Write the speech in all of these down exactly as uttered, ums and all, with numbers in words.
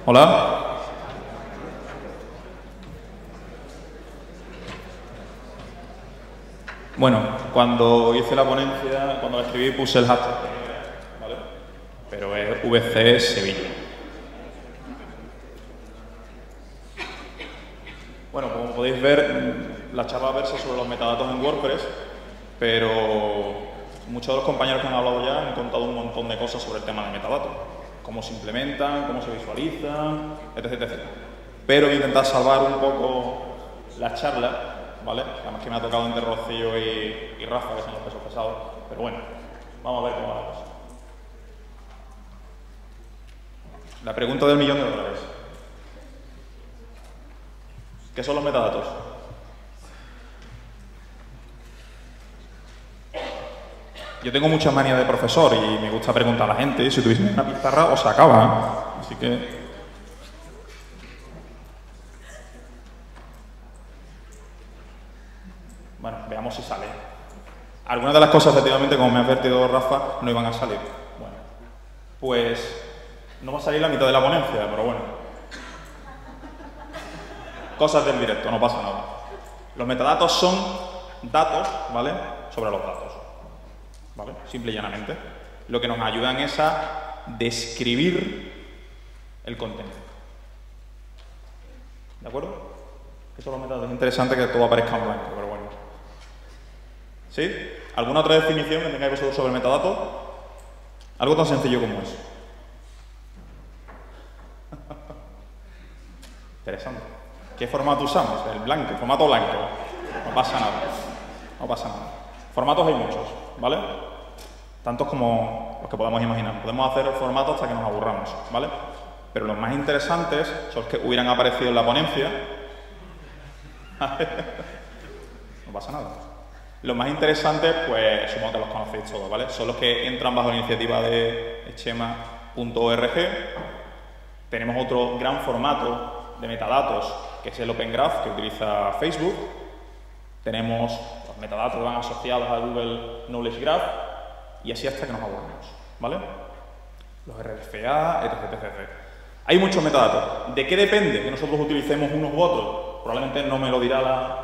Hola. Bueno, cuando hice la ponencia, cuando la escribí puse el hashtag, ¿vale? Pero es V C Sevilla. Bueno, como podéis ver, la charla versa sobre los metadatos en WordPress, pero muchos de los compañeros que han hablado ya han contado un montón de cosas sobre el tema de metadatos. Cómo se implementan, cómo se visualizan, etcétera, etcétera. Pero voy a intentar salvar un poco la charla, ¿vale? Además que me ha tocado entre Rocío y, y Rafa, que son los pesos pesados. Pero bueno, vamos a ver cómo va la cosa. La pregunta del millón de dólares. ¿Qué son los metadatos? Yo tengo muchas manías de profesor y me gusta preguntar a la gente. Si tuviese una pizarra, os acaba. Así que... Bueno, veamos si sale. Algunas de las cosas, efectivamente, como me ha advertido Rafa, no iban a salir. Bueno, pues no va a salir la mitad de la ponencia, pero bueno. Cosas del directo, no pasa nada. Los metadatos son datos, ¿vale?, sobre los datos. ¿Vale? Simple y llanamente. Lo que nos ayudan es a describir el contenido. ¿De acuerdo? ¿Qué son los metadatos? Es interesante que todo aparezca en blanco, pero bueno. ¿Sí? ¿Alguna otra definición que tengáis vosotros sobre metadatos? Algo tan sencillo como eso. Interesante. ¿Qué formato usamos? El blanco, el formato blanco. No pasa nada. No pasa nada. Formatos hay muchos, ¿vale? Tantos como los que podamos imaginar. Podemos hacer formatos hasta que nos aburramos, ¿vale? Pero los más interesantes son los que hubieran aparecido en la ponencia. No pasa nada. Los más interesantes, pues supongo que los conocéis todos, ¿vale? Son los que entran bajo la iniciativa de schema punto org. Tenemos otro gran formato de metadatos, que es el Open Graph, que utiliza Facebook. Tenemos los metadatos que van asociados a Google Knowledge Graph, y así hasta que nos aburrimos, ¿vale? Los R F A, etcétera, etcétera. Hay muchos metadatos. ¿De qué depende que nosotros utilicemos unos u otros? Probablemente no me lo dirá la...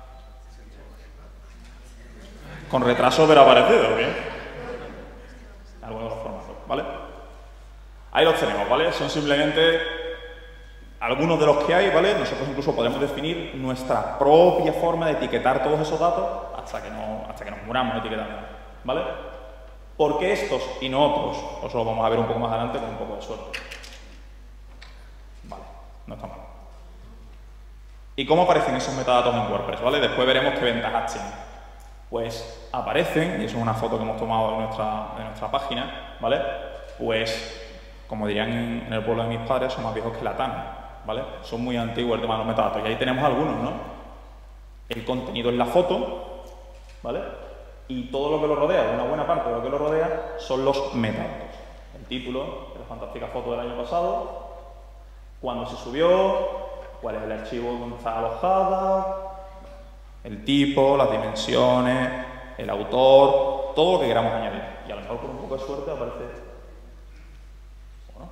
Con retraso pero aparecido, ¿bien? Algunos de los formatos, ¿vale? Ahí los tenemos, ¿vale? Son simplemente algunos de los que hay, ¿vale? Nosotros incluso podemos definir nuestra propia forma de etiquetar todos esos datos hasta que, no, hasta que nos muramos etiquetando, ¿vale? ¿Por qué estos y no otros? Eso lo vamos a ver un poco más adelante con un poco de suerte. Vale, no está mal. ¿Y cómo aparecen esos metadatos en WordPress? ¿Vale? Después veremos qué ventajas tienen. Pues aparecen, y eso es una foto que hemos tomado de nuestra, de nuestra página, ¿vale? Pues, como dirían en, en el pueblo de mis padres, son más viejos que la tana, ¿vale? Son muy antiguos el tema de los metadatos. Y ahí tenemos algunos, ¿no? El contenido en la foto, ¿vale? Y todo lo que lo rodea, una buena parte de lo que lo rodea, son los metadatos. El título de la fantástica foto del año pasado, cuándo se subió, cuál es el archivo donde está alojada, el tipo, las dimensiones, el autor, todo lo que queramos añadir. Y a lo mejor con un poco de suerte aparece... Bueno,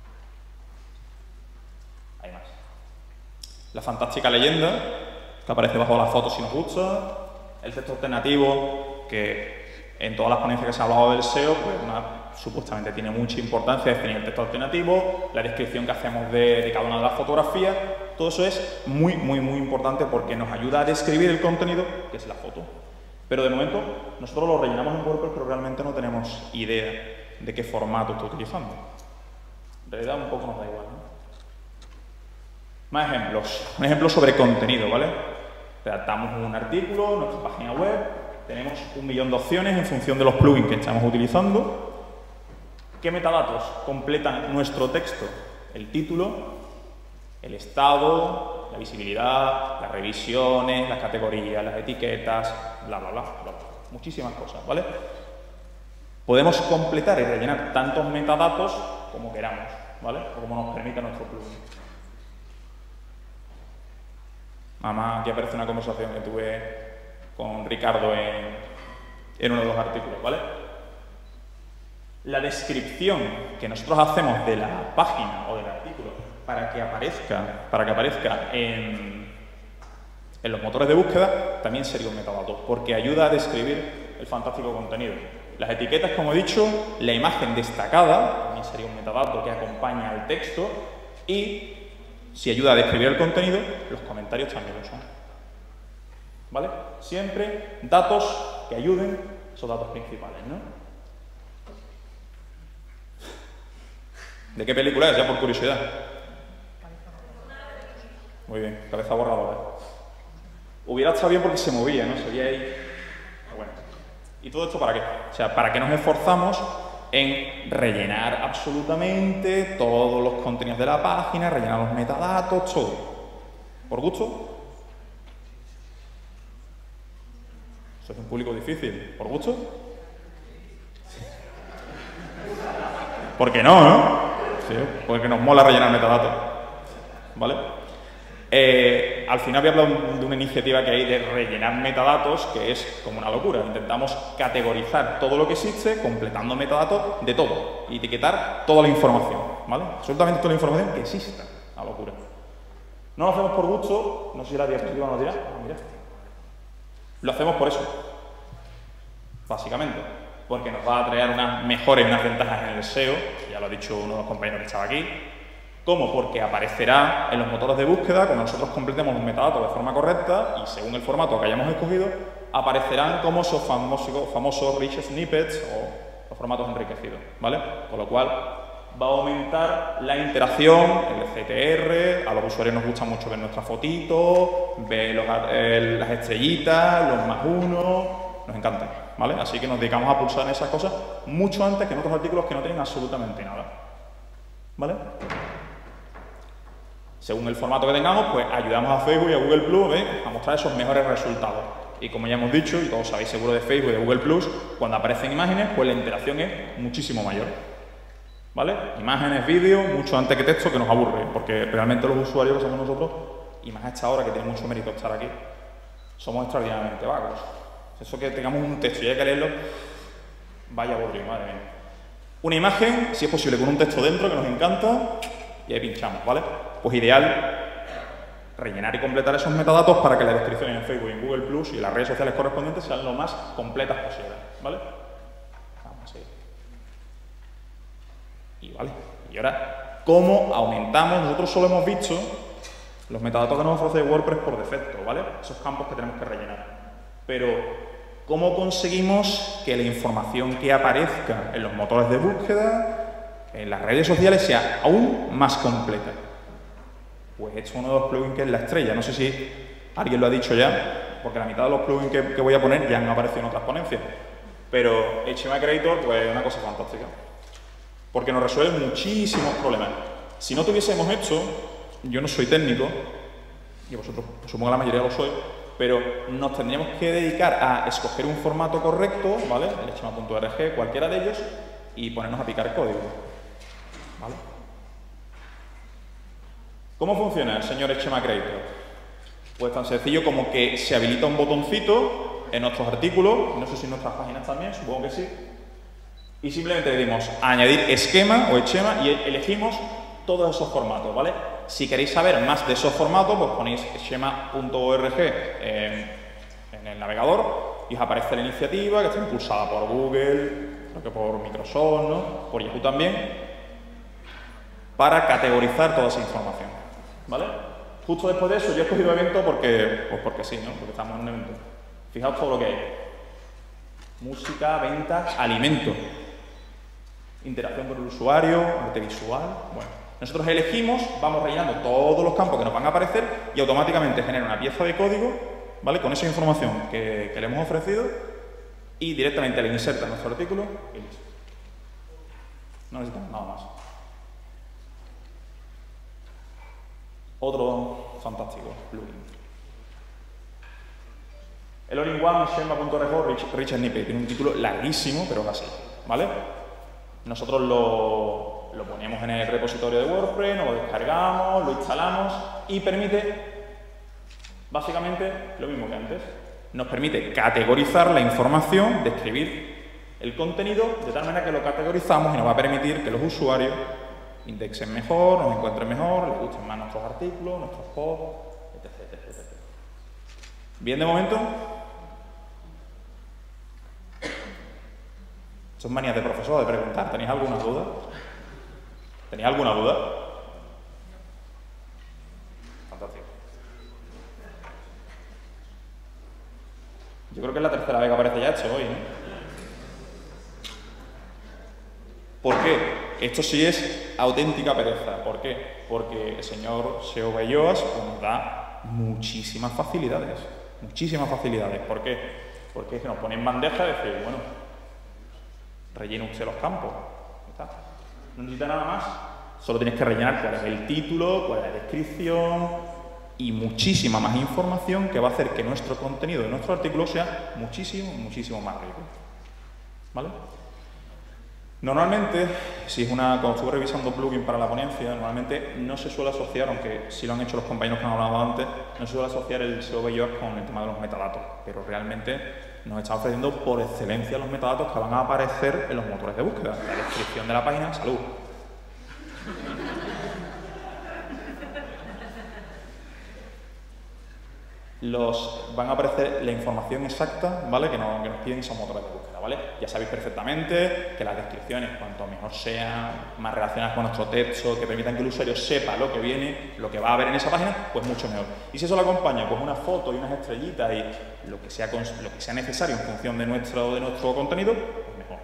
hay más. La fantástica leyenda, que aparece bajo la foto si nos gusta. El texto alternativo, que en todas las ponencias que se ha hablado del S E O, pues una, supuestamente tiene mucha importancia definir el texto alternativo, la descripción que hacemos de, de cada una de las fotografías. Todo eso es muy, muy, muy importante porque nos ayuda a describir el contenido, que es la foto. Pero de momento, nosotros lo rellenamos en WordPress, pero realmente no tenemos idea de qué formato está utilizando. En realidad, un poco nos da igual, ¿no? Más ejemplos. Un ejemplo sobre contenido, ¿vale? Redactamos un artículo, nuestra página web, tenemos un millón de opciones en función de los plugins que estamos utilizando. ¿Qué metadatos completan nuestro texto? El título, el estado, la visibilidad, las revisiones, las categorías, las etiquetas, bla, bla, bla, bla, bla. Muchísimas cosas, ¿vale? Podemos completar y rellenar tantos metadatos como queramos, ¿vale? O como nos permita nuestro plugin. Además, aquí aparece una conversación que tuve con Ricardo en, en uno de los artículos, ¿vale? La descripción que nosotros hacemos de la página o del artículo para que aparezca, para que aparezca en, en los motores de búsqueda, también sería un metadato, porque ayuda a describir el fantástico contenido. Las etiquetas, como he dicho, la imagen destacada, también sería un metadato que acompaña al texto, y si ayuda a describir el contenido, los comentarios también lo son. ¿Vale? Siempre datos que ayuden, esos datos principales, ¿no? ¿De qué película es? Ya por curiosidad. Muy bien, cabeza borradora. Hubiera estado bien porque se movía, ¿no? Se veía ahí. Pero bueno. ¿Y todo esto para qué? O sea, ¿para qué nos esforzamos en rellenar absolutamente todos los contenidos de la página, rellenar los metadatos, todo? ¿Por gusto? Sois un público difícil. ¿Por gusto? ¿Por qué no, no? Sí, porque nos mola rellenar metadatos. ¿Vale? Eh, al final voy a hablar de una iniciativa que hay de rellenar metadatos, que es como una locura. Intentamos categorizar todo lo que existe, completando metadatos de todo, y etiquetar toda la información, ¿vale? Absolutamente toda la información que exista. Una locura. No lo hacemos por gusto, no sé si la diapositiva nos dirá. Ah, mira. Lo hacemos por eso, básicamente, porque nos va a traer unas mejores, unas ventajas en el S E O, ya lo ha dicho uno de los compañeros que estaba aquí. ¿Cómo? Porque aparecerá en los motores de búsqueda, cuando nosotros completemos los metadatos de forma correcta y según el formato que hayamos escogido, aparecerán como esos famosos, famosos rich snippets o los formatos enriquecidos, ¿vale? Con lo cual va a aumentar la interacción, el C T R, a los usuarios nos gusta mucho ver nuestras fotitos, ver los, el, las estrellitas, los más uno, nos encanta, ¿vale? Así que nos dedicamos a pulsar en esas cosas mucho antes que en otros artículos que no tienen absolutamente nada, ¿vale? Según el formato que tengamos, pues ayudamos a Facebook y a Google Plus, ¿eh? a mostrar esos mejores resultados. Y como ya hemos dicho, y todos sabéis seguro de Facebook y de Google Plus, cuando aparecen imágenes, pues la interacción es muchísimo mayor. ¿Vale? Imágenes, vídeos, mucho antes que texto, que nos aburre, porque realmente los usuarios que somos nosotros, y más a esta hora que tiene mucho mérito estar aquí, somos extraordinariamente vagos. Eso que tengamos un texto y hay que leerlo, vaya aburrido, madre mía. Una imagen, si es posible, con un texto dentro que nos encanta, y ahí pinchamos, ¿vale? Pues ideal rellenar y completar esos metadatos para que las descripciones en Facebook, en Google Plus y en las redes sociales correspondientes sean lo más completas posible, ¿vale? Vamos a seguir. Y vale, y ahora, ¿cómo aumentamos? Nosotros solo hemos visto los metadatos que nos ofrece WordPress por defecto, ¿vale? Esos campos que tenemos que rellenar. Pero, ¿cómo conseguimos que la información que aparezca en los motores de búsqueda, en las redes sociales, sea aún más completa? Pues he hecho uno de los plugins que es la estrella. No sé si alguien lo ha dicho ya, porque la mitad de los plugins que, que voy a poner ya han aparecido en otras ponencias. Pero H T M L Creator, pues es una cosa fantástica. Porque nos resuelve muchísimos problemas. Si no tuviésemos hecho, yo no soy técnico, y vosotros supongo que la mayoría lo sois, pero nos tendríamos que dedicar a escoger un formato correcto, ¿vale? El H T M L punto org, cualquiera de ellos, y ponernos a picar código, ¿vale? ¿Cómo funciona el señor H T M L Creator? Pues tan sencillo como que se habilita un botoncito en nuestros artículos, no sé si en nuestras páginas también, supongo que sí, y simplemente le dimos a añadir esquema o esquema y elegimos todos esos formatos, ¿vale? Si queréis saber más de esos formatos, pues ponéis schema punto org en, en el navegador y os aparece la iniciativa que está impulsada por Google, creo que por Microsoft, ¿no? Por Yahoo también, para categorizar toda esa información, ¿vale? Justo después de eso yo he escogido evento porque, pues porque sí, ¿no? Porque estamos en un evento. Fijaos todo lo que hay. Música, ventas, alimento. Interacción con el usuario, arte visual, bueno. Nosotros elegimos, vamos rellenando todos los campos que nos van a aparecer y automáticamente genera una pieza de código, ¿vale? Con esa información que, que le hemos ofrecido y directamente le inserta en nuestro artículo y listo. No necesitamos nada más. Otro fantástico plugin. El all-in-one schema punto org Rich, Rich Snippet tiene un título larguísimo, pero casi, ¿vale? Nosotros lo, lo ponemos en el repositorio de WordPress, nos lo descargamos, lo instalamos y permite, básicamente, lo mismo que antes. Nos permite categorizar la información, describir el contenido, de tal manera que lo categorizamos y nos va a permitir que los usuarios indexen mejor, nos encuentren mejor, les gusten más nuestros artículos, nuestros posts, etcétera, etcétera, etcétera. ¿Bien de momento? Son manías de profesor de preguntar. ¿Tenéis alguna duda? ¿Tenéis alguna duda? Fantástico. Yo creo que es la tercera vez que aparece ya hecho hoy, ¿no? ¿Por qué? Esto sí es auténtica pereza. ¿Por qué? Porque el señor S E O Belloas pues, nos da muchísimas facilidades. Muchísimas facilidades. ¿Por qué? Porque es que nos pone en bandeja y decir, bueno, rellena usted los campos. ¿Está? No necesita nada más. Solo tienes que rellenar cuál es el título, cuál es la descripción y muchísima más información que va a hacer que nuestro contenido de nuestro artículo sea muchísimo, muchísimo más rico. ¿Vale? Normalmente, si es una, cuando estuve revisando plugin para la ponencia, normalmente no se suele asociar, aunque sí lo han hecho los compañeros que han hablado antes, no se suele asociar el S E O Belloas con el tema de los metadatos, pero realmente nos está ofreciendo por excelencia los metadatos que van a aparecer en los motores de búsqueda, la descripción de la página, salud. Los, van a aparecer la información exacta, ¿vale? Que nos, que nos piden esos motores de búsqueda, ¿vale? Ya sabéis perfectamente que las descripciones, cuanto mejor sean, más relacionadas con nuestro texto, que permitan que el usuario sepa lo que viene, lo que va a ver en esa página, pues mucho mejor. Y si eso lo acompaña, pues una foto y unas estrellitas y lo que sea, lo que sea necesario en función de nuestro, de nuestro contenido, pues mejor.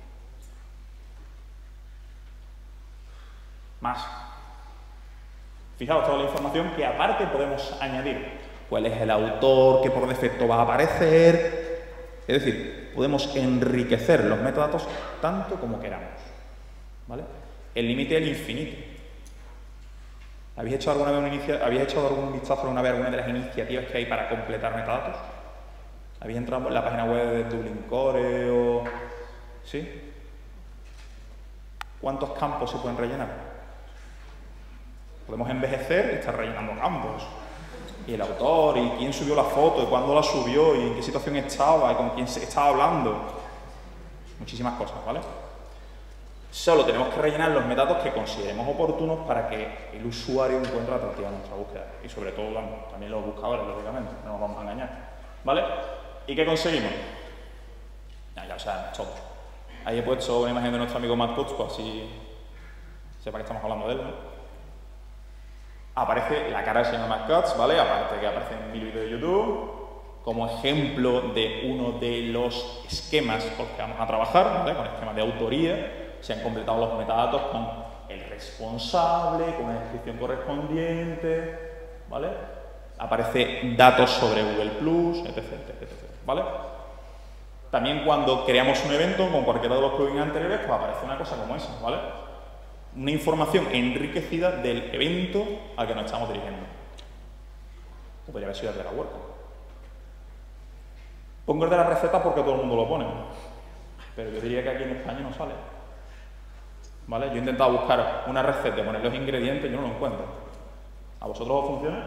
Más. Fijaos toda la información que aparte podemos añadir. Cuál es el autor que por defecto va a aparecer. Es decir, podemos enriquecer los metadatos tanto como queramos. ¿Vale? El límite es el infinito. ¿Habéis hecho alguna vez una inicia... ¿Habéis hecho algún vistazo alguna vez a alguna de las iniciativas que hay para completar metadatos? ¿Habéis entrado en la página web de Dublin Core o...? ¿Sí? ¿Cuántos campos se pueden rellenar? Podemos envejecer y estar rellenando campos. Y el autor, y quién subió la foto, y cuándo la subió, y en qué situación estaba, y con quién se estaba hablando. Muchísimas cosas, ¿vale? Solo tenemos que rellenar los metadatos que consideremos oportunos para que el usuario encuentre atractiva nuestra búsqueda. Y sobre todo también los buscadores, lógicamente, no nos vamos a engañar. ¿Vale? ¿Y qué conseguimos? Ya, ya lo sabemos, todo. Ahí he puesto una imagen de nuestro amigo Matt Cutts, pues así sepa que estamos hablando de él, ¿no? Aparece la cara del señor Matt Cutts, ¿vale? Aparte que aparece en mi vídeo de YouTube, como ejemplo de uno de los esquemas con los que vamos a trabajar, ¿vale? Con el esquema de autoría, se han completado los metadatos con el responsable, con una descripción correspondiente, ¿vale? Aparece datos sobre Google Plus, etcétera, etcétera, etcétera, ¿vale? También cuando creamos un evento, con cualquiera de los plugins anteriores, pues aparece una cosa como esa, ¿vale? Una información enriquecida del evento al que nos estamos dirigiendo. O podría haber sido el de la huerta. Pongo el de la receta porque todo el mundo lo pone. Pero yo diría que aquí en España no sale. ¿Vale? Yo he intentado buscar una receta y poner los ingredientes y yo no lo encuentro. ¿A vosotros os funciona?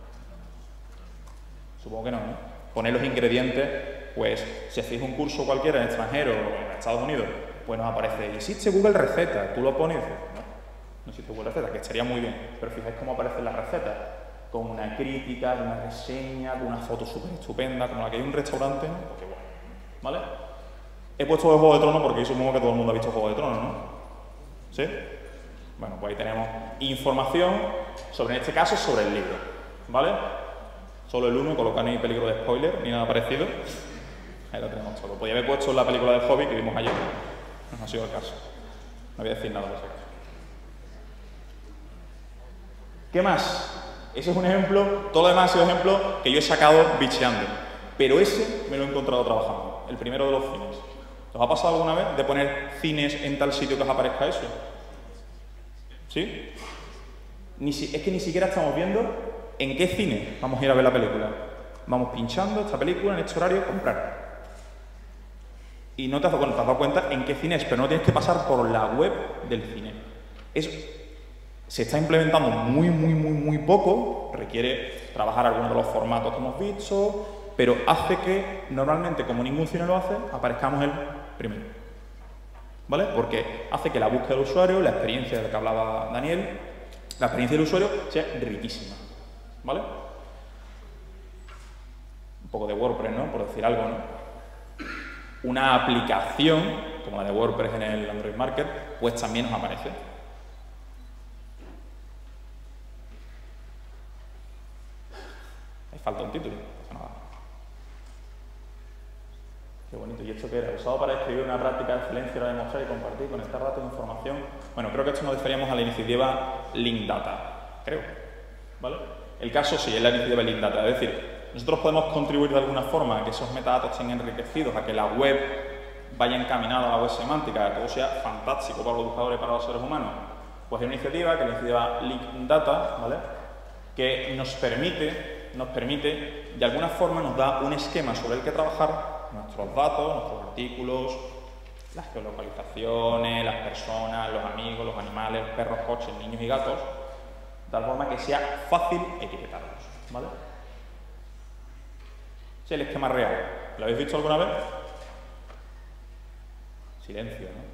Supongo que no, ¿no? Poner los ingredientes, pues si hacéis un curso cualquiera en extranjero o en Estados Unidos, pues nos aparece, existe Google Recetas, tú lo pones y dices, no, no existe Google Recetas, que estaría muy bien, pero fijáis cómo aparecen las recetas, con una crítica, con una reseña, con una foto súper estupenda, como la que hay en un restaurante, ¿no? Porque bueno, ¿vale? He puesto el Juego de Tronos porque yo supongo que todo el mundo ha visto Juego de Tronos, ¿no? ¿Sí? Bueno, pues ahí tenemos información sobre, en este caso, sobre el libro, ¿vale? Solo el uno, con lo que no hay peligro de spoiler, ni nada parecido. Ahí lo tenemos todo. Podría haber puesto la película del Hobbit que vimos ayer. No ha sido el caso. No voy a decir nada de ese caso. ¿Qué más? Ese es un ejemplo, todo lo demás ha sido ejemplos que yo he sacado bicheando. Pero ese me lo he encontrado trabajando, el primero de los cines. ¿Os ha pasado alguna vez de poner cines en tal sitio que os aparezca eso? ¿Sí? Ni si, es que ni siquiera estamos viendo en qué cine vamos a ir a ver la película. Vamos pinchando esta película en este horario, comprar. Y no te has, bueno, te has dado cuenta en qué cine es, pero no tienes que pasar por la web del cine. Eso se está implementando muy, muy, muy, muy poco, requiere trabajar algunos de los formatos que hemos visto, pero hace que, normalmente, como ningún cine lo hace, aparezcamos el primero. ¿vale? Porque hace que la búsqueda del usuario, la experiencia de la que hablaba Daniel, la experiencia del usuario sea riquísima, ¿vale? Un poco de WordPress, ¿no? Por decir algo, ¿no? Una aplicación, como la de WordPress en el Android Market, pues también nos aparece. Ahí falta un título, no pasa nada. Qué bonito. ¿Y esto qué era? Usado para escribir una práctica de excelencia, para demostrar y compartir, conectar datos e información. Bueno, creo que esto nos referíamos a la iniciativa Link Data, creo. ¿Vale? El caso sí, es la iniciativa Link Data. Es decir, nosotros podemos contribuir de alguna forma a que esos metadatos estén enriquecidos, a que la web vaya encaminada a la web semántica, a que todo sea fantástico para los buscadores y para los seres humanos. Pues hay una iniciativa, que es la iniciativa Link Data, ¿vale? Que nos permite, nos permite, de alguna forma nos da un esquema sobre el que trabajar nuestros datos, nuestros artículos, las geolocalizaciones, las personas, los amigos, los animales, perros, coches, niños y gatos, de tal forma que sea fácil etiquetarlos, ¿vale? Ese es el esquema real. ¿Lo habéis visto alguna vez? Silencio, ¿no?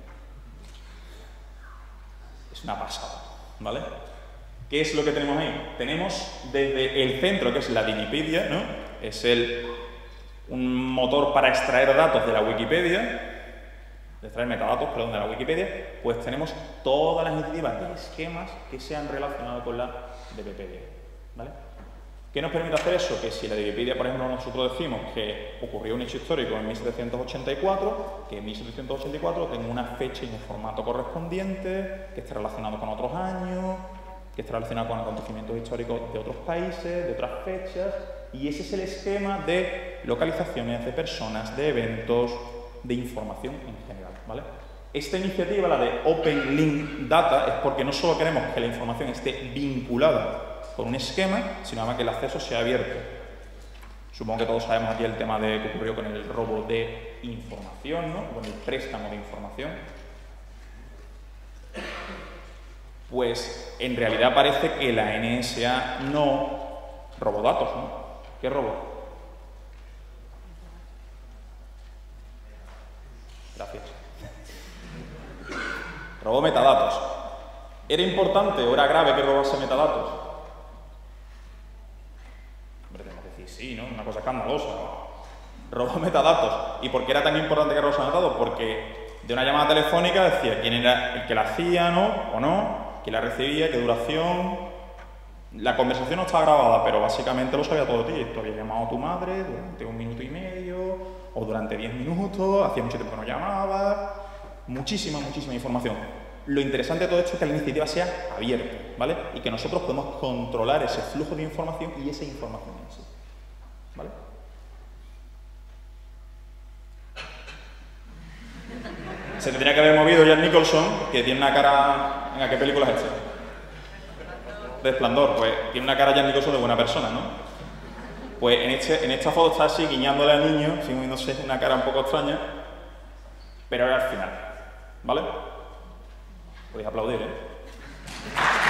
Es una pasada, ¿vale? ¿Qué es lo que tenemos ahí? Tenemos desde el centro, que es la Dinipedia, ¿no? Es el, un motor para extraer datos de la Wikipedia, de extraer metadatos, perdón, de la Wikipedia, pues tenemos todas las iniciativas de esquemas que se han relacionado con la Wikipedia, ¿vale? ¿Qué nos permite hacer eso? Que si la Wikipedia, por ejemplo, nosotros decimos que ocurrió un hecho histórico en mil setecientos ochenta y cuatro, que en mil setecientos ochenta y cuatro tenga una fecha y un formato correspondiente, que esté relacionado con otros años, que esté relacionado con acontecimientos históricos de otros países, de otras fechas, y ese es el esquema de localizaciones, de personas, de eventos, de información en general, ¿vale? Esta iniciativa, la de Open Link Data, es porque no solo queremos que la información esté vinculada con un esquema, sino además que el acceso sea abierto. Supongo que todos sabemos aquí el tema de que ocurrió con el robo de información, ¿no? Con el préstamo de información. Pues en realidad parece que la N S A no robó datos, ¿no? ¿Qué robó? Gracias. Robó metadatos. ¿Era importante o era grave que robase metadatos? Hombre, tenemos que decir sí, ¿no? Una cosa escandalosa. Robó metadatos. ¿Y por qué era tan importante que robase metadatos? Porque de una llamada telefónica decía quién era el que la hacía, ¿no? O no, quién la recibía, qué duración. La conversación no estaba grabada, pero básicamente lo sabía todo de ti. Tú habías llamado a tu madre durante un minuto y medio, o durante diez minutos, hacía mucho tiempo que no llamabas. Muchísima, muchísima información. Lo interesante de todo esto es que la iniciativa sea abierta, ¿vale? Y que nosotros podemos controlar ese flujo de información y esa información en sí, ¿vale? Se tendría que haber movido Jack Nicholson, que tiene una cara... Venga, ¿qué película es esta? Resplandor, pues tiene una cara Jack Nicholson de buena persona, ¿no? Pues en, este, en esta foto está así, guiñándole al niño, así moviéndose una cara un poco extraña, pero era al final, ¿vale? Podéis aplaudir, ¿eh?